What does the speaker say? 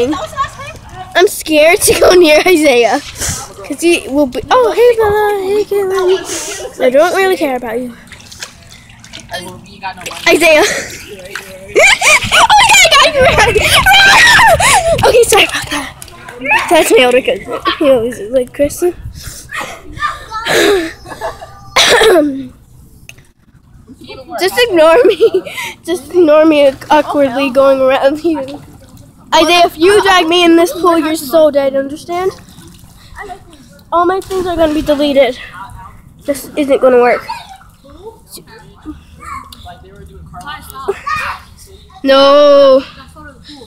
I'm scared to go near Isaiah because he will be. Oh, hey Bella, hey Caitlin. I don't really care about you. Isaiah. Oh my God, I got you. Okay, sorry about that. That's my older cousin. He always is like Kristen. Just ignore me. Just ignore me awkwardly going around you. Isaiah, if you drag me in this pool, you're so dead, understand? All my things are going to be deleted. This isn't going to work. No.